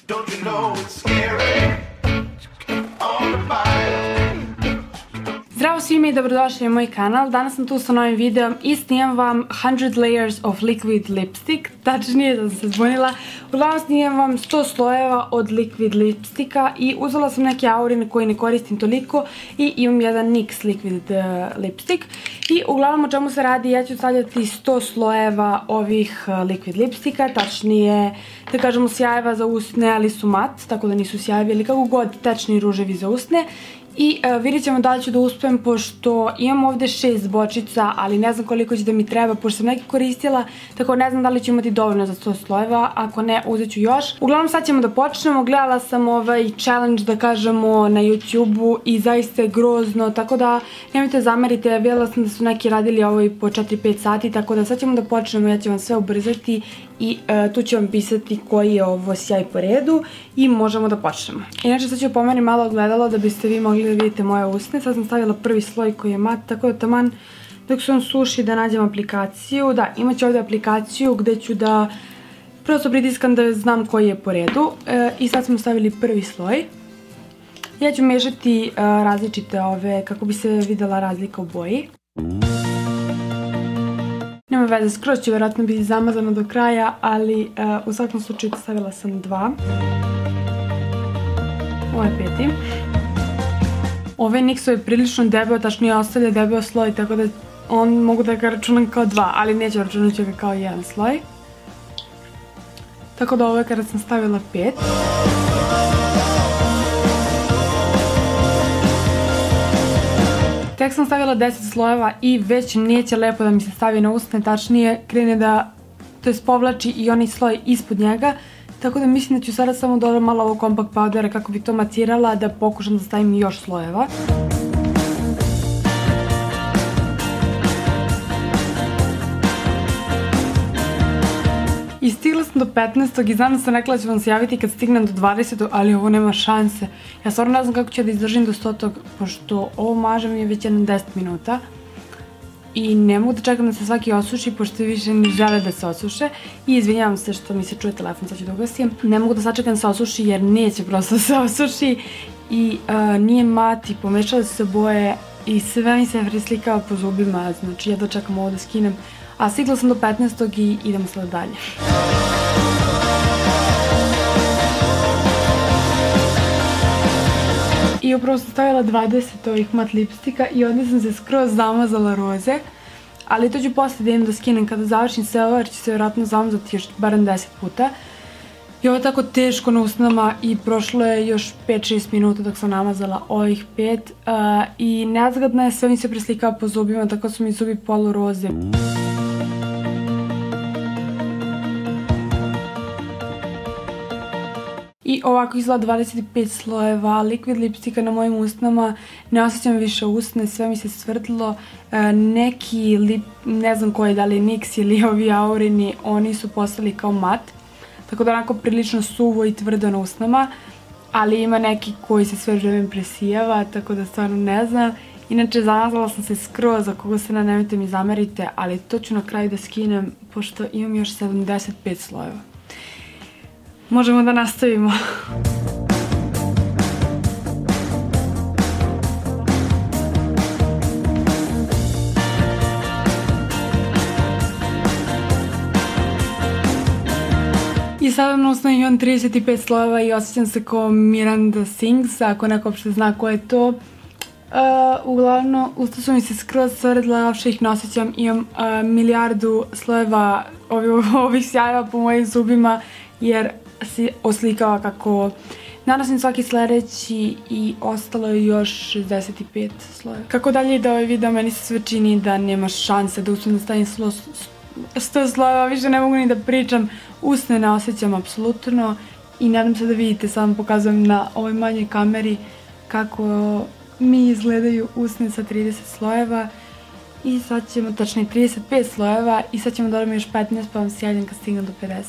Don't you know it's scary on the bike. Zdravo svima i dobrodošli na moj kanal. Danas sam tu sa novim videom i snimam vam 100 layers of liquid lipstick. Tačnije da sam se zbunila. Uglavnom snimam vam 100 slojeva od liquid lipsticka i uzela sam neke aurine koje ne koristim toliko i imam jedan NYX liquid lipstick. I uglavnom o čemu se radi, ja ću stavljati 100 slojeva ovih liquid lipsticka, tačnije da kažemo sjajeva za usne, ali su mat, tako da nisu sjajevi ili kako god tečni ruževi za usne. I vidjet ćemo da li ću da uspem, pošto imam ovde 6 bočica, ali ne znam koliko će da mi treba, pošto sam neke koristila, tako ne znam da li ću imati dovoljno za 100 slojeva, ako ne, uzet ću još. Uglavnom sad ćemo da počnemo, gledala sam ovaj challenge, da kažemo, na YouTube-u i zaista je grozno, tako da nemojte zamerite, vidjela sam da su neki radili ovo i po 4-5 sati, tako da sad ćemo da počnemo, ja ću vam sve ubrzati i tu ću vam pisati koji je ovo sjaj po redu i možemo da počnemo. Inače sad ću pomeriti malo ogledalo da biste vi mogli da vidite moje usne. Sad sam stavila prvi sloj koji je mat, tako da taman dok se on suši da nađem aplikaciju. Da, imat ću ovdje aplikaciju gde ću da prosto pritiskam da znam koji je po redu. I sad smo stavili prvi sloj. Ja ću mešati različite ove kako bi se videla razlika u boji. Nema veze, skroz će vjerojatno biti zamazano do kraja, ali u svakom slučaju stavila sam 2. Ovo je 5. Ovaj NYX je prilično debeo, tačnije ostavlja debeo sloj, tako da on mogu da ga računam kao 2, ali neću računati ga kao jedan sloj. Tako da ovo je kada sam stavila 5. Tek sam stavila 10 slojeva i već neće lepo da mi se stavi na usne, tačnije krene da, to jest povlači i onaj sloj ispod njega, tako da mislim da ću sada samo dodati malo ovog compact powdera kako bi to macirala, da pokušam da stavim još slojeva. I stigla sam do 15. i znam da sam rekla da ću vam se javiti kad stignem do 20. ali ovo nema šanse. Ja stvarno ne znam kako ću da izdržim do 100. pošto ovo maže mi je već jedno 10 minuta. I ne mogu da čekam da se svaki osuši, pošto više ne žele da se osuše. I izvinjavam se što mi se čuje telefon, sad ću da ugasim. Ne mogu da sačekam da se osuši jer neće prosto da se osuši. I nije mat i pomešale su se boje i sve mi se preslikava po zubima, znači jedva čekam ovo da skinem. A stigla sam do 15. i idemo sada dalje. I upravo sam stavila 20 ovih mat lipstika i ovdje sam se skroz zamazala roze. Ali to ću posle da idem da skinem kada završim sve ovo, jer će se vjerojatno zamazati još barem 10 puta. I ovo je tako teško na usnama i prošlo je još 5-6 minuta dok sam namazala ovih 5. I nezgodno je, sve mi se preslikava po zubima, tako su mi zubi polu roze. I ovako izgleda 25 slojeva liquid lipstika na mojim usnama, ne osjećam više usne, sve mi se svrtilo, neki ne znam koji, da li NYX ili ovi aurini, oni su postali kao mat, tako da onako prilično suvo i tvrdo na usnama, ali ima neki koji se sve vreme presijava, tako da stvarno ne znam. Inače zamazala sam se skroz, ako se nemojte mi zamerite, ali to ću na kraju da skinem, pošto imam još 75 slojeva. Možemo da nastavimo. I sada na osnovi imam 35 slojeva i osjećam se kao Miranda Sings, ako neko uopšte zna ko je to. Uglavnom, usta su mi se skroz svrdila, uopšte ih ne osjećam, imam milijardu slojeva ovih sjajeva po mojim zubima, jer se oslikava kako nanosim svaki sledeći i ostalo je još 65 slojeva. Kako dalje ide ovaj video, meni se sve čini da nema šanse da uspijem da stavim 100 slojeva, više ne mogu ni da pričam, usne ne osjećam apsolutno i nadam se da vidite, samo pokazujem na ovoj manjoj kameri kako mi izgledaju usne sa 30 slojeva. I sad ćemo, tačnije 35 slojeva i sad ćemo dodati još 15 pa vam se javljam kad stignem do 50.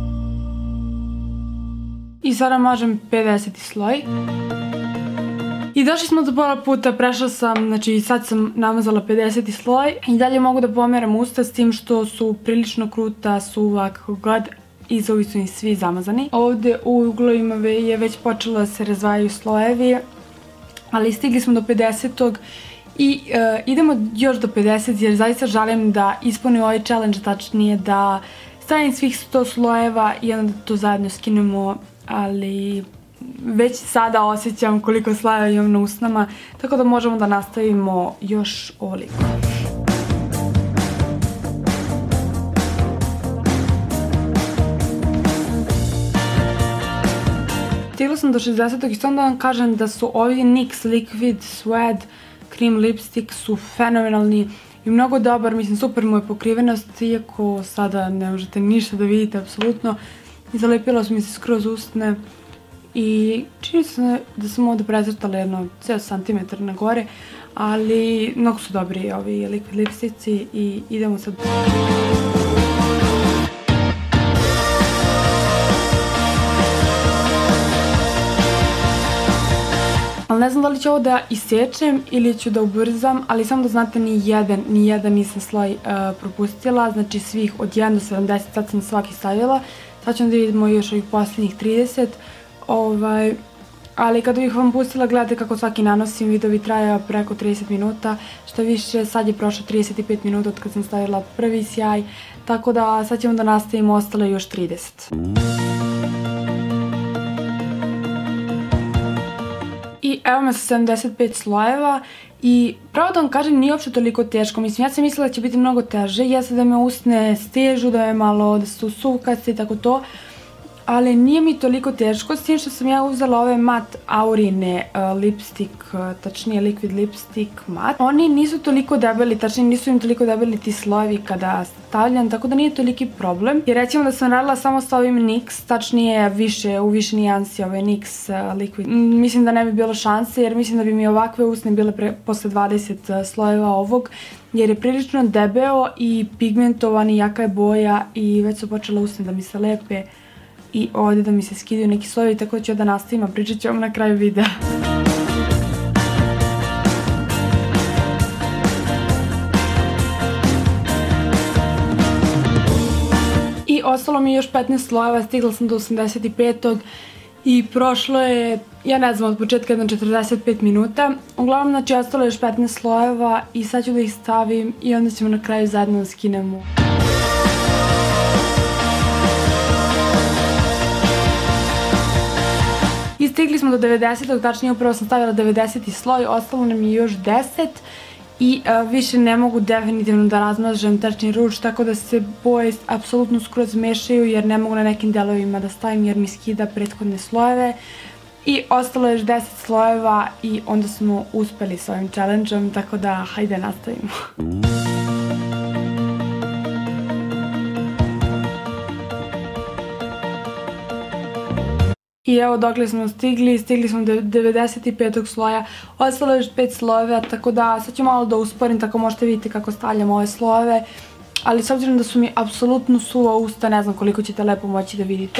I sada mažem 50. sloj. I došli smo do pola puta, prešla sam, znači sad sam namazala 50. sloj i dalje mogu da pomeram usta s tim što su prilično kruta, suva, kako god, i zubi su im svi zamazani. Ovde u uglovima je već počelo da se razvajaju slojevi, ali stigli smo do 50. I idemo još do 50 jer zaista želim da ispunim ovaj challenge, tačnije da stavim svih 100 slojeva i onda da to zajedno skinemo, ali već sada osjećam koliko slojeva imam na usnama, tako da možemo da nastavimo još ovoliko. Stigla sam do 60. i sam da vam kažem da su ovi NYX Liquid Suede Cream Lipstick su fenomenalni i mnogo dobar, mislim super mu je pokrivenost, iako sada ne možete ništa da vidite apsolutno. I zalepila su mi se skroz usne i čini se da sam ovdje precrtala jedno ceo santimetar na gore, ali mnogo su dobri ovi liquid lipstici i idemo sad. Ali ne znam da li ću ovo da isečem ili ću da ubrzam, ali samo da znate ni jedan nisam sloj propustila, znači svih od 1 do 70 sad sam svaki stavila. Sad ćemo da vidimo još ovih posljednjih 30, ali kada bih vam pustila gledajte kako svaki nanosim, videovi traja preko 30 minuta, što više sad je prošlo 35 minuta od kad sam stavila prvi sjaj, tako da sad ćemo da nastavimo ostale još 30. I evo me sa 75 slojeva i pravo da vam kažem nije uopšte toliko teško, mislim ja sam mislila da će biti mnogo teže, jeste da me usne stežu, da me malo, da su suvkaste i tako to, ali nije mi toliko teško, s tim što sam ja uzela ove mat Aurine lipstick, tačnije liquid lipstick mat. Oni nisu toliko debeli, tačnije nisu im toliko debeli ti slojevi kada stavljam, tako da nije toliki problem. I recimo da sam radila samo sa ovim NYX, tačnije u više nijansi ove NYX liquid. Mislim da ne bi bilo šanse jer mislim da bi mi ovakve usne bile posle 20 slojeva ovog, jer je prilično debeo i pigmentovan i jaka je boja i već su počele usne da mi se lepe i ovdje da mi se skidaju neki slojevi, tako da ću da nastavim, a pričat ću vam na kraju videa. I ostalo mi je još 15 slojeva, stigla sam do 85. i prošlo je, ja ne znam, od početka jedno 45 minuta. Uglavnom, znači, ostalo je još 15 slojeva i sad ću da ih stavim i onda ćemo na kraju zajedno da skinemo. I stigli smo do 90. tačnije upravo sam stavila 90. sloj, ostalo nam je još 10 i više ne mogu definitivno da razmažem tečni ruč, tako da se boje apsolutno skroz mešaju jer ne mogu na nekim delovima da stavim jer mi skida prethodne slojeve. I ostalo je još 10 slojeva i onda smo uspeli s ovim challenge-om, tako da hajde nastavimo. I evo dokle smo stigli smo do 95. sloja, ostalo je još 5 slojeva, tako da sad ću malo da usporim, tako možete vidjeti kako stavljam ove slojeve, ali s obzirom da su mi apsolutno suva usta, ne znam koliko ćete lepo moći da vidite.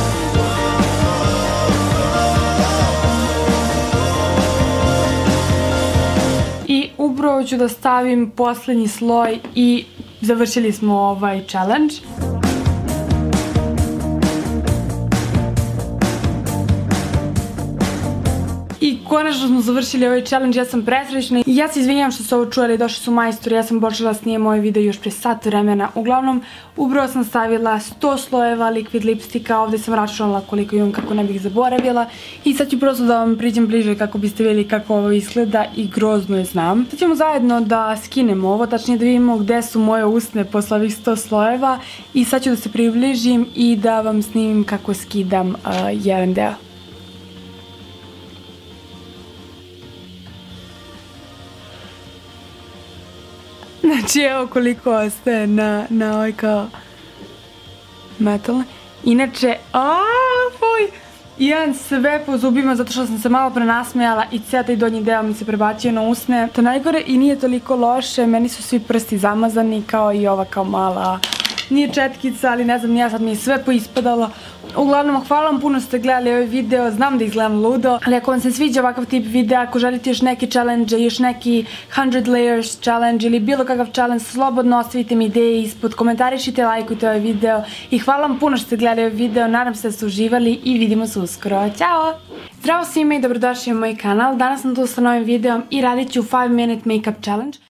I upravo ću da stavim posljednji sloj i završili smo ovaj challenge. I konačno smo završili ovaj challenge, ja sam presrećna i ja se izvinjam što su ovo čuli, došli su majstori, ja sam počela snijem ovaj video još pre sat vremena. Uglavnom, upravo sam stavila 100 slojeva liquid lipstika, ovdje sam računala koliko imam kako ne bih zaboravila i sad ću prosto da vam priđem bliže kako biste vidjeli kako ovo izgleda i grozno je znam. Sad ćemo zajedno da skinemo ovo, tačnije da vidimo gde su moje usne posle ovih 100 slojeva i sad ću da se približim i da vam snimim kako skidam jedan deo. Znači evo koliko ostaje na ovaj kao metal. Inače, imam sve po zubima zato što sam se malo prenasmejala i cijel taj donji deo mi se prebacio na usne. To najgore i nije toliko loše, meni su svi prsti zamazani kao i ova kao mala nije četkica, ali ne znam, nije sad mi je sve poispadalo. Uglavnom, hvala vam puno što ste gledali ovaj video, znam da izgledam ludo, ali ako vam se sviđa ovakav tip videa, ako želite još neki challenge, još neki 100 layers challenge ili bilo kakav challenge, slobodno ostavite mi ideje ispod, komentarišite, lajkujte ovaj video i hvala vam puno što ste gledali ovaj video, nadam se da ste uživali i vidimo se uskoro. Ćao! Zdravo svima i dobrodošli u moj kanal, danas sam tu sa novim videom i radit ću 5 minute makeup challenge.